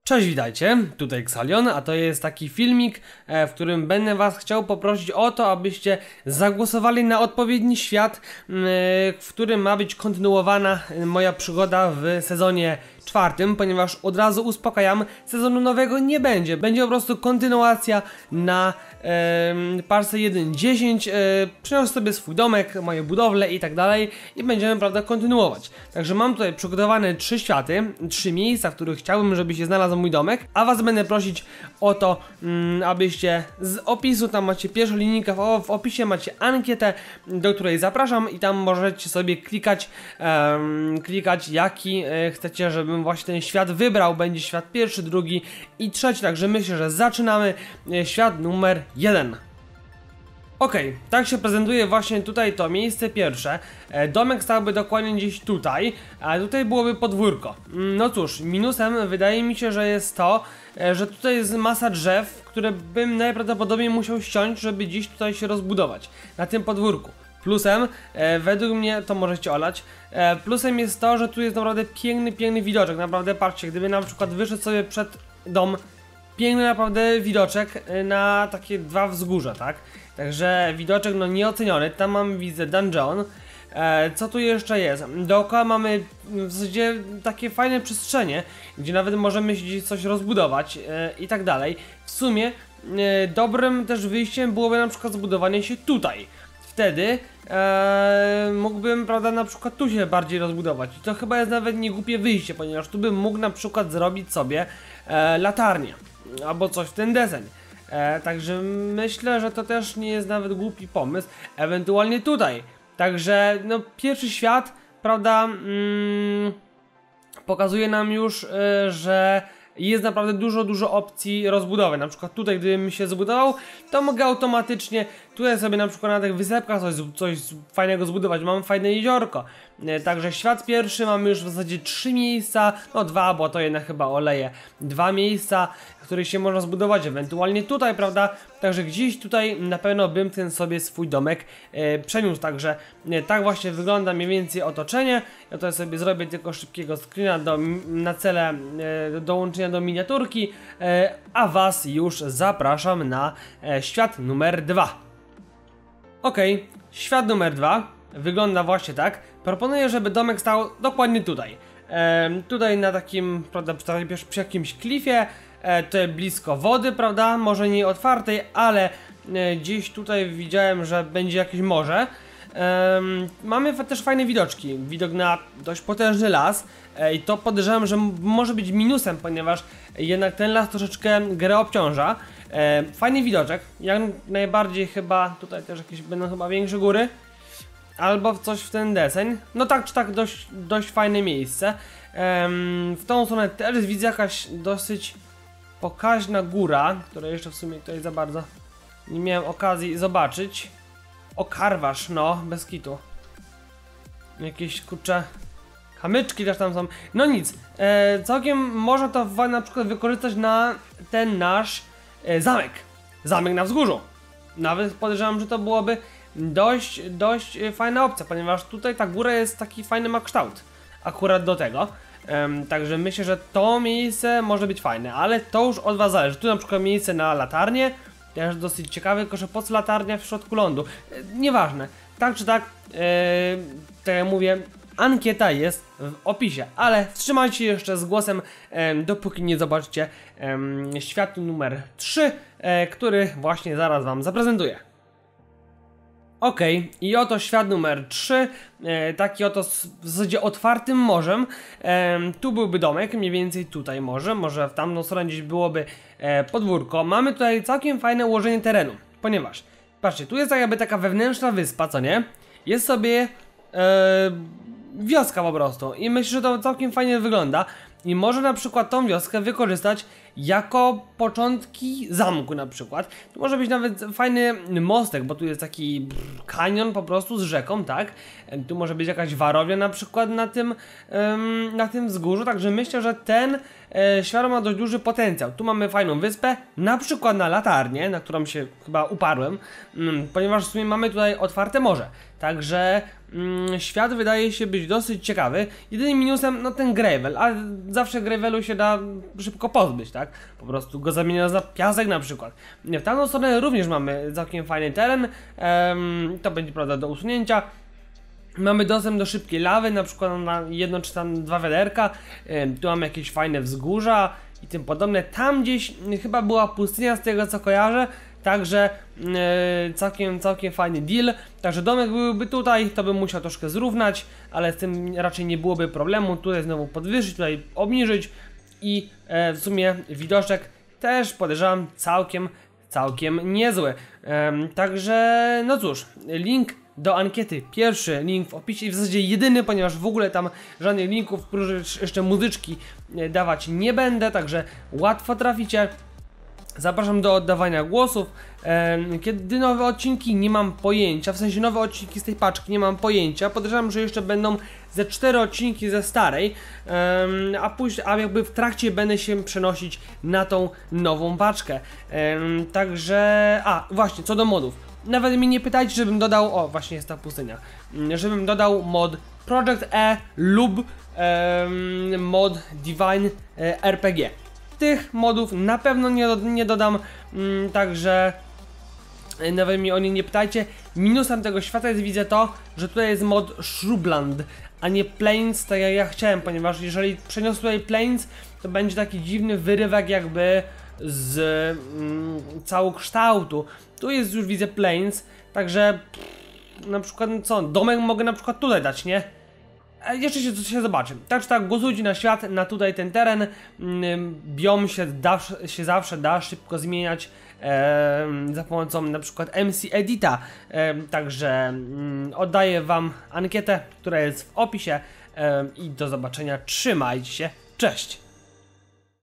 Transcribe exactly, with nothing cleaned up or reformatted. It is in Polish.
Cześć, witajcie, tutaj Xalion, a to jest taki filmik, w którym będę was chciał poprosić o to, abyście zagłosowali na odpowiedni świat, w którym ma być kontynuowana moja przygoda w sezonie czwartym, ponieważ od razu uspokajam, sezonu nowego nie będzie, będzie po prostu kontynuacja na e, Parse jeden dziesięć, e, przyniosę sobie swój domek, moje budowle i tak dalej i będziemy, prawda, kontynuować. Także mam tutaj przygotowane trzy światy, trzy miejsca, w których chciałbym, żeby się znalazł mój domek, a was będę prosić o to, mm, abyście z opisu, tam macie pierwszą linijkę, w, w opisie macie ankietę, do której zapraszam i tam możecie sobie klikać, e, klikać jaki e, chcecie, żeby właśnie ten świat wybrał. Będzie świat pierwszy, drugi i trzeci, także myślę, że zaczynamy świat numer jeden. Okej, okay, tak się prezentuje właśnie tutaj to miejsce pierwsze. Domek stałby dokładnie gdzieś tutaj, a tutaj byłoby podwórko. No cóż, minusem wydaje mi się, że jest to, że tutaj jest masa drzew, które bym najprawdopodobniej musiał ściąć, żeby gdzieś tutaj się rozbudować na tym podwórku. Plusem, e, według mnie, to możecie olać, e, plusem jest to, że tu jest naprawdę piękny, piękny widoczek, naprawdę patrzcie, gdyby na przykład wyszedł sobie przed dom, piękny naprawdę widoczek e, na takie dwa wzgórza, tak? Także widoczek no nieoceniony, tam mam, widzę, dungeon. E, co tu jeszcze jest? Dookoła mamy w zasadzie takie fajne przestrzenie, gdzie nawet możemy gdzieś coś rozbudować e, i tak dalej. W sumie e, dobrym też wyjściem byłoby na przykład zbudowanie się tutaj. Wtedy ee, mógłbym, prawda, na przykład tu się bardziej rozbudować. I to chyba jest nawet nie głupie wyjście, ponieważ tu bym mógł na przykład zrobić sobie e, latarnię albo coś w ten deseń. E, także myślę, że to też nie jest nawet głupi pomysł. Ewentualnie tutaj. Także no pierwszy świat, prawda, mm, pokazuje nam już, y, że jest naprawdę dużo, dużo opcji rozbudowy. Na przykład tutaj, gdybym się zbudował, to mogę automatycznie tutaj sobie na przykład na tych wysepkach coś, coś fajnego zbudować. Mam fajne jeziorko. Także świat pierwszy mamy już w zasadzie trzy miejsca, no dwa, bo to jednak chyba oleje. Dwa miejsca, w których się można zbudować, ewentualnie tutaj, prawda? Także gdzieś tutaj na pewno bym ten sobie swój domek e, przeniósł. Także e, tak właśnie wygląda mniej więcej otoczenie. Ja tutaj sobie zrobię tylko szybkiego screena do, na cele e, do dołączenia do miniaturki, e, a was już zapraszam na e, świat numer dwa. Ok, świat numer dwa wygląda właśnie tak. Proponuję, żeby domek stał dokładnie tutaj. E, tutaj na takim, prawda, przy, przy jakimś klifie, e, to blisko wody, prawda, może nie otwartej, ale e, gdzieś tutaj widziałem, że będzie jakieś morze. E, mamy też fajne widoczki, widok na dość potężny las e, i to podejrzewam, że może być minusem, ponieważ jednak ten las troszeczkę grę obciąża. E, fajny widoczek, jak najbardziej chyba, tutaj też jakieś będą chyba większe góry, albo coś w ten deseń, no tak czy tak dość, dość fajne miejsce. E, w tą stronę też widzę jakaś dosyć pokaźna góra, której jeszcze w sumie tutaj za bardzo nie miałem okazji zobaczyć. O, Karwasz, no, bez kitu. Jakieś, kurcze, kamyczki też tam są. No nic, e, całkiem można to na przykład wykorzystać na ten nasz e, zamek. Zamek na wzgórzu. Nawet podejrzewam, że to byłoby dość, dość fajna opcja, ponieważ tutaj ta góra jest taki fajny, ma kształt akurat do tego. Um, także myślę, że to miejsce może być fajne, ale to już od was zależy. Tu na przykład miejsce na latarnię, też dosyć ciekawe, tylko że po co latarnia w środku lądu? E, nieważne, tak czy tak, e, tak jak mówię, ankieta jest w opisie, ale wstrzymajcie się jeszcze z głosem, e, dopóki nie zobaczycie e, świat numer trzy, e, który właśnie zaraz wam zaprezentuję. Ok, i oto świat numer trzy, e, taki oto w zasadzie otwartym morzem. E, tu byłby domek, mniej więcej tutaj może, może w tamtą stronę gdzieś byłoby e, podwórko. Mamy tutaj całkiem fajne ułożenie terenu, ponieważ, patrzcie, tu jest tak jakby taka wewnętrzna wyspa, co nie? Jest sobie e, wioska po prostu i myślę, że to całkiem fajnie wygląda. I może na przykład tą wioskę wykorzystać jako początki zamku na przykład. Tu może być nawet fajny mostek, bo tu jest taki kanion po prostu z rzeką, tak? Tu może być jakaś warownia na przykład na tym, ym, na tym wzgórzu, także myślę, że ten e, świat ma dość duży potencjał. Tu mamy fajną wyspę, na przykład na latarnię, na którą się chyba uparłem, ym, ponieważ w sumie mamy tutaj otwarte morze. Także mm, świat wydaje się być dosyć ciekawy. Jedynym minusem, no ten gravel, ale zawsze gravelu się da szybko pozbyć, tak? Po prostu go zamieniać na piasek na przykład. W tamtą stronę również mamy całkiem fajny teren, ehm, to będzie prawda do usunięcia. Mamy dostęp do szybkiej lawy, na przykład na jedno czy tam dwa wiaderka, ehm, tu mamy jakieś fajne wzgórza i tym podobne. Tam gdzieś chyba była pustynia z tego co kojarzę, także e, całkiem, całkiem fajny deal. Także domek byłby tutaj, to bym musiał troszkę zrównać, ale z tym raczej nie byłoby problemu. Tutaj znowu podwyższyć, tutaj obniżyć i e, w sumie widoczek też podejrzewam całkiem, całkiem niezły. E, także no cóż, link do ankiety, pierwszy link w opisie i w zasadzie jedyny, ponieważ w ogóle tam żadnych linków, prócz jeszcze muzyczki dawać nie będę, także łatwo traficie. Zapraszam do oddawania głosów. Kiedy nowe odcinki, nie mam pojęcia, w sensie nowe odcinki z tej paczki, nie mam pojęcia. Podejrzewam, że jeszcze będą ze cztery odcinki ze starej, a później, a jakby w trakcie będę się przenosić na tą nową paczkę. Także, a właśnie, co do modów. Nawet mi nie pytajcie, żebym dodał, o właśnie jest ta pustynia, żebym dodał mod Project E lub mod Divine R P G. Tych modów na pewno nie, do, nie dodam, mm, także nawet mi o nie nie pytajcie. Minusem tego świata jest, widzę to, że tutaj jest mod Shrubland, a nie Plains, tak jak ja chciałem, ponieważ jeżeli przeniosę tutaj Plains, to będzie taki dziwny wyrywek jakby z mm, całokształtu. Tu jest już, widzę, Plains, także pff, na przykład co, domek mogę na przykład tutaj dać, nie? Jeszcze się, się zobaczy. Tak czy tak, głosujcie na świat, na tutaj ten teren. Biom się, da, się zawsze da szybko zmieniać e, za pomocą na przykład M C Edita. E, także mm, oddaję wam ankietę, która jest w opisie e, i do zobaczenia. Trzymajcie się. Cześć!